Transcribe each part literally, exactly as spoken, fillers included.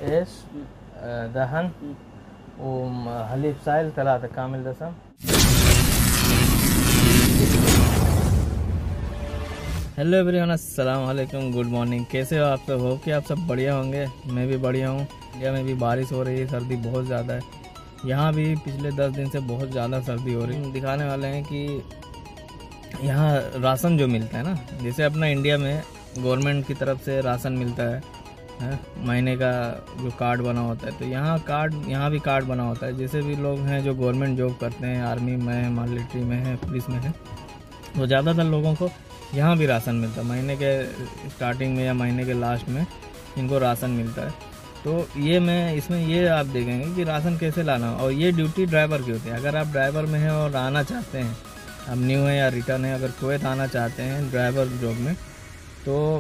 ايش دهن وحليب سائل ثلاثة كامل دسم. Hello everyone, अस्सलाम वालेकुम, good morning. कैसे हो आप सब? हो कि आप सब बढ़िया होंगे। मैं भी बढ़िया हूँ। इंडिया में भी बारिश हो रही है, सर्दी बहुत ज़्यादा है। यहाँ भी पिछले दस दिन से बहुत ज़्यादा सर्दी हो रही है। दिखाने वाले हैं कि यहाँ राशन जो मिलता है ना, जैसे अपना इंडिया में गवर्नमेंट की तरफ से राशन मिलता है, है महीने का जो कार्ड बना होता है, तो यहाँ कार्ड यहाँ भी कार्ड बना होता है। जैसे भी लोग हैं जो गवर्नमेंट जॉब करते हैं, आर्मी में है, मिलिट्री में है, पुलिस में है, तो ज़्यादातर लोगों को यहाँ भी राशन मिलता है। महीने के स्टार्टिंग में या महीने के लास्ट में इनको राशन मिलता है। तो ये मैं इसमें ये आप देखेंगे कि राशन कैसे लाना, और ये ड्यूटी ड्राइवर की होती है। अगर आप ड्राइवर में हैं और आना चाहते हैं, अब न्यू है या रिटर्न है, अगर कुवैत आना चाहते हैं ड्राइवर जॉब में, तो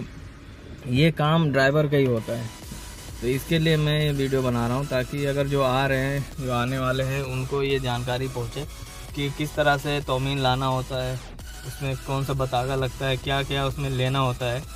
ये काम ड्राइवर का ही होता है। तो इसके लिए मैं ये वीडियो बना रहा हूँ, ताकि अगर जो आ रहे हैं, जो आने वाले हैं, उनको ये जानकारी पहुँचे कि किस तरह से तौमीन लाना होता है, उसमें कौन सा बतागा लगता है, क्या क्या उसमें लेना होता है,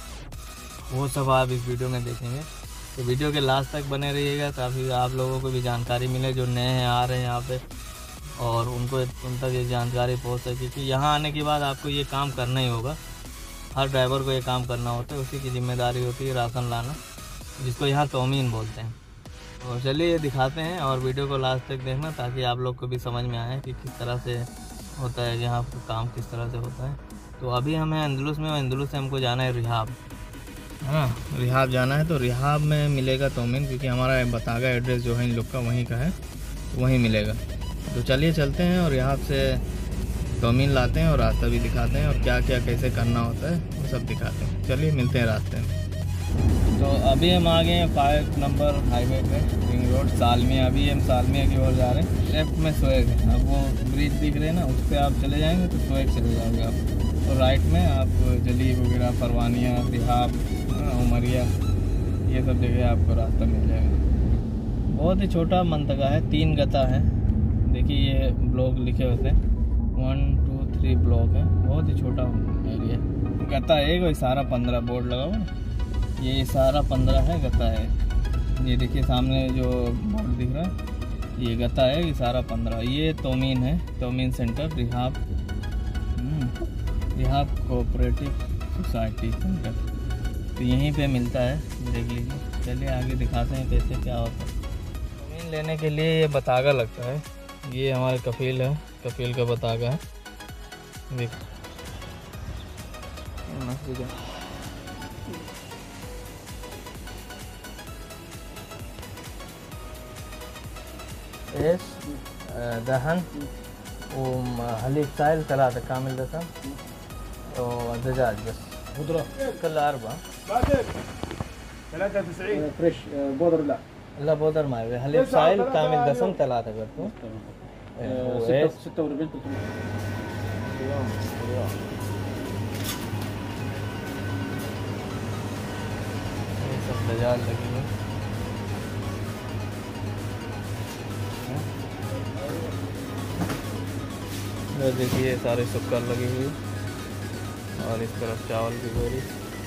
वो सब आप इस वीडियो में देखेंगे। तो वीडियो के लास्ट तक बने रहिएगा, ताकि आप लोगों को भी जानकारी मिले जो नए हैं, आ रहे हैं यहाँ पे, और उनको उन तक ये जानकारी पहुँच सके कि यहाँ आने के बाद आपको ये काम करना ही होगा। हर ड्राइवर को ये काम करना होता है, उसी की जिम्मेदारी होती है राशन लाना, जिसको यहाँ तौमीन बोलते हैं। तो चलिए ये दिखाते हैं, और वीडियो को लास्ट तक देखना, ताकि आप लोग को भी समझ में आए कि किस तरह से होता है, यहाँ पर काम किस तरह से होता है। तो अभी हमें अंदलुस में, अंदलुस से हमको जाना है रिहाब, है ना, रिहाब जाना है। तो रिहाब में मिलेगा तौमीन, क्योंकि हमारा बतागा एड्रेस जो है इन लोग का वहीं का है, वहीं मिलेगा। तो चलिए चलते हैं और यहाँ से तौमीन लाते हैं, और रास्ता भी दिखाते हैं, और क्या क्या कैसे करना होता है वो सब दिखाते हैं। चलिए मिलते हैं रास्ते में। तो अभी हम आ गए हैं फाइव नंबर हाईवे पे, रिंग रोड सालमिया। अभी हम सालमिया की ओर जा रहे हैं। लेफ्ट में सोएग है, अब वो ब्रिज दिख रहे हैं ना, उस पर आप चले जाएंगे तो सोएग चले जाओगे आप। तो राइट में आप जलीब वगैरह, परवानिया, रिहाब, उमरिया, ये सब जगह आपको रास्ता मिल जाएगा। बहुत ही छोटा मंतगा है, तीन गता है। देखिए ये ब्लॉक लिखे होते हैं, वन टू थ्री ब्लॉक है। बहुत ही छोटा एरिया। गता एक और इशारा पंद्रह बोर्ड लगा हुआ, ये इशारा पंद्रह है, गता है। ये देखिए सामने जो बोर्ड दिख रहा है, ये गता है, इशारा पंद्रह। ये तौमीन है, तौमीन सेंटर रिहाब, रिहाब कोऑपरेटिव सोसाइटी सेंटर। तो यहीं पे मिलता है, देख लीजिए। चलिए आगे दिखाते हैं कैसे क्या होता है। तौमीन लेने के लिए ये बतागा लगता है। ये हमारे कफील है, कफील का बतागा है। देख ايش دهن وحليب سائل ثلاثة كامل دسم ودجاج بس خضرة كلها أربعة ثلاثة وتسعين فريش بودر. لا لا بودر ما يبي. حليب سائل كامل دسم ثلاثة करते ستة ستة وربع ये सब दजाल लगी हुई। देखिए सारे शक्कर लगी हुई, और इस तरफ चावल की बोरी।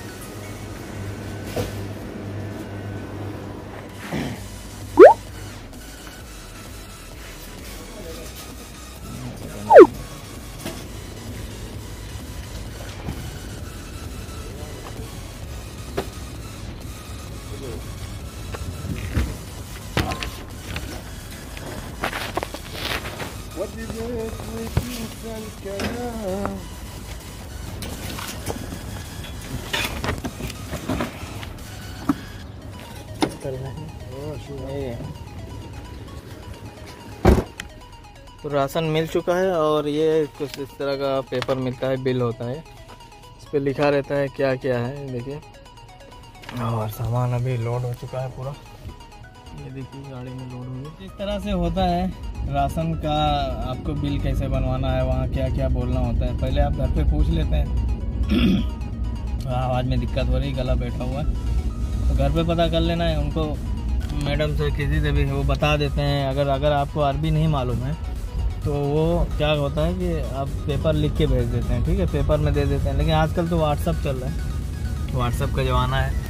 तो राशन मिल चुका है, और ये कुछ इस तरह का पेपर मिलता है, बिल होता है, इस पे लिखा रहता है क्या क्या है। देखिए, और सामान अभी लोड हो चुका है पूरा। ये देखिए गाड़ी में लोड हो गई। इस तरह से होता है राशन का। आपको बिल कैसे बनवाना है, वहाँ क्या क्या बोलना होता है, पहले आप घर पे पूछ लेते हैं। आवाज़ में दिक्कत हो रही, गला बैठा हुआ है, तो घर पे पता कर लेना है। उनको मैडम से, किसी से भी वो बता देते हैं। अगर अगर आपको अरबी नहीं मालूम है, तो वो क्या होता है कि आप पेपर लिख के भेज देते हैं, ठीक है, पेपर में दे देते हैं। लेकिन आजकल तो व्हाट्सअप चल रहा है, व्हाट्सअप का ज़माना है,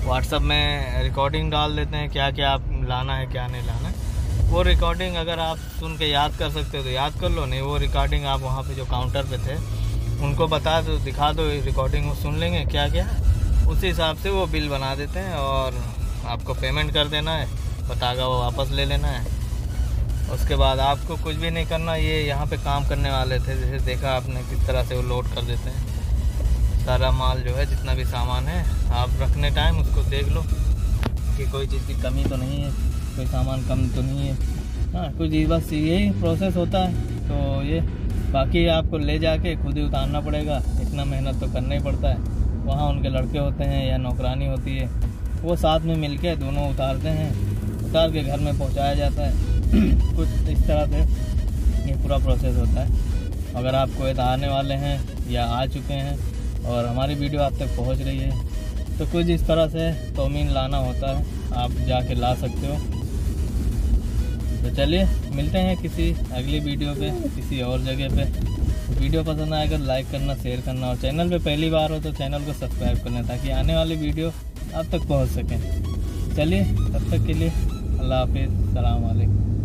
व्हाट्सअप में रिकॉर्डिंग डाल देते हैं क्या क्या आप लाना है क्या नहीं लाना है। वो रिकॉर्डिंग अगर आप सुन के याद कर सकते हो तो याद कर लो, नहीं वो रिकॉर्डिंग आप वहाँ पे जो काउंटर पे थे उनको बता दो, दिखा दो रिकॉर्डिंग, वो सुन लेंगे क्या क्या, उसी हिसाब से वो बिल बना देते हैं और आपको पेमेंट कर देना है, बतागा वो वापस ले लेना है। उसके बाद आपको कुछ भी नहीं करना। ये यहाँ पे काम करने वाले थे, जैसे देखा आपने किस तरह से वो लोड कर देते हैं सारा माल जो है, जितना भी सामान है। आप रखने टाइम उसको देख लो कि कोई चीज़ की कमी तो नहीं है, कोई सामान कम तो नहीं है। हाँ कुछ बस यही प्रोसेस होता है। तो ये बाकी आपको ले जाके खुद ही उतारना पड़ेगा, इतना मेहनत तो करना ही पड़ता है। वहाँ उनके लड़के होते हैं या नौकरानी होती है, वो साथ में मिलके दोनों उतारते हैं, उतार के घर में पहुँचाया जाता है। कुछ इस तरह से ये पूरा प्रोसेस होता है। अगर आप कोई आने वाले हैं या आ चुके हैं और हमारी वीडियो आप तक पहुँच रही है तो कुछ इस तरह से तोमीन लाना होता है, आप जाके ला सकते हो। तो चलिए मिलते हैं किसी अगली वीडियो पे किसी और जगह पे। वीडियो पसंद आएगा लाइक करना, शेयर करना और चैनल पे पहली बार हो तो चैनल को सब्सक्राइब करना ताकि आने वाली वीडियो आप तक पहुंच सकें। चलिए तब तक के लिए अल्लाह हाफिज़, सलाम अलैकुम।